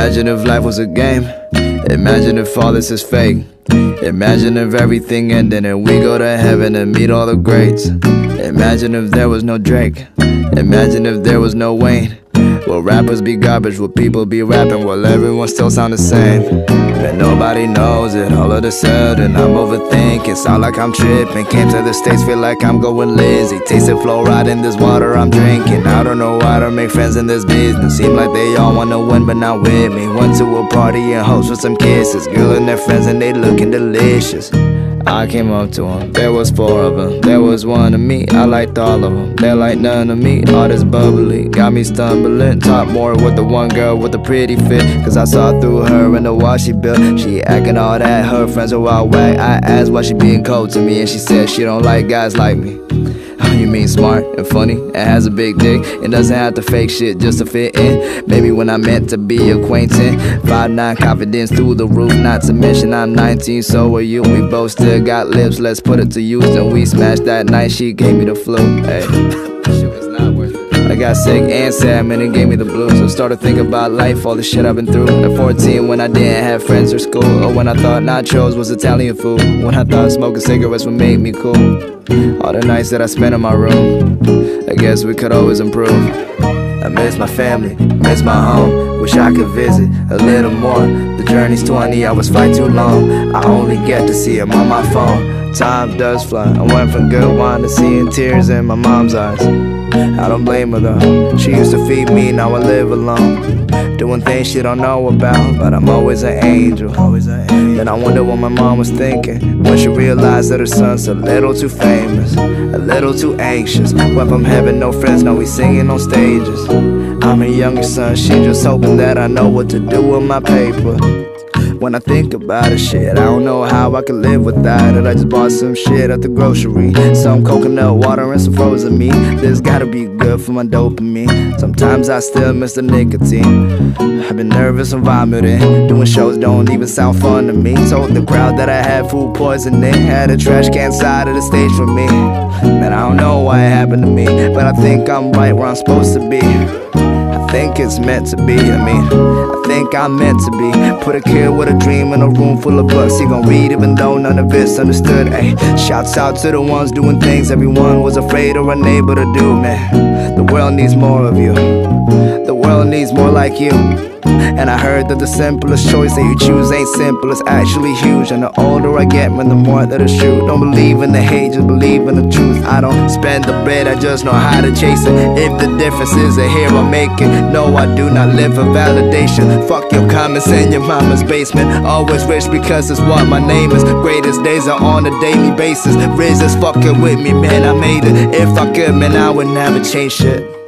Imagine if life was a game. Imagine if all this is fake. Imagine if everything ended and we go to heaven and meet all the greats. Imagine if there was no Drake. Imagine if there was no Wayne. Will rappers be garbage? Will people be rapping? Will everyone still sound the same? But nobody knows it. All of a sudden I'm overthinking. Sound like I'm tripping. Came to the States, feel like I'm going Lizzie. Tasted fluoride in this water I'm drinking. I don't know how to make friends in this business. Seem like they all wanna win but not with me. Went to a party and hopes for some kisses. Girl and their friends and they looking delicious. I came up to them, there was 4 of them. There was one of me, I liked all of them. They like none of me, all this bubbly got me stumbling. Talk more with the one girl with the pretty fit, cause I saw through her and the wall she built. She acting all that, her friends are all whack. I asked why she being cold to me and she said she don't like guys like me. You mean smart and funny and has a big dick and doesn't have to fake shit just to fit in. Maybe when I meant to be acquainted. 5'9" confidence through the roof. Not to mention I'm 19, so are you. We both still got lips, let's put it to use. And we smashed that night, she gave me the flu. Hey, shit was not worth it. I got sick and sad, man, it gave me the blues. So started thinking about life, all the shit I've been through. At 14 when I didn't have friends or school. Or when I thought nachos was Italian food. When I thought smoking cigarettes would make me cool. All the nights that I spent in my room, I guess we could always improve. I miss my family, miss my home. Wish I could visit a little more. The journey's 20 hours, flight too long. I only get to see him on my phone. Time does fly, I went from good wine to seeing tears in my mom's eyes. I don't blame her though, she used to feed me, now I live alone. Doing things she don't know about, but I'm always an angel. Then I wonder what my mom was thinking when she realized that her son's a little too famous, a little too anxious. Went from having no friends, now he's singing on stages. I'm her younger son, she just hoping that I know what to do with my paper. When I think about it, shit, I don't know how I could live without it. I just bought some shit at the grocery, some coconut water and some frozen meat. This gotta be good for my dopamine. Sometimes I still miss the nicotine. I've been nervous and vomiting. Doing shows don't even sound fun to me. Told the crowd that I had food poisoning. Had a trash can side of the stage for me. Man, I don't know why it happened to me, but I think I'm right where I'm supposed to be. I think it's meant to be, I think I'm meant to be. Put a kid with a dream in a room full of books. He gon' read even though none of it's understood. Ay, shouts out to the ones doing things everyone was afraid or unable to do, man. The world needs more of you. The world needs more like you. And I heard that the simplest choice that you choose ain't simple, it's actually huge. And the older I get, man, the more that it's true. Don't believe in the hate, just believe in the truth. I don't spend the bread, I just know how to chase it. If the difference is a here I make it. No, I do not live for validation. Fuck your comments in your mama's basement. Always rich because it's what my name is. Greatest days are on a daily basis. Riz is fucking with me, man, I made it. If I could, man, I would never change shit.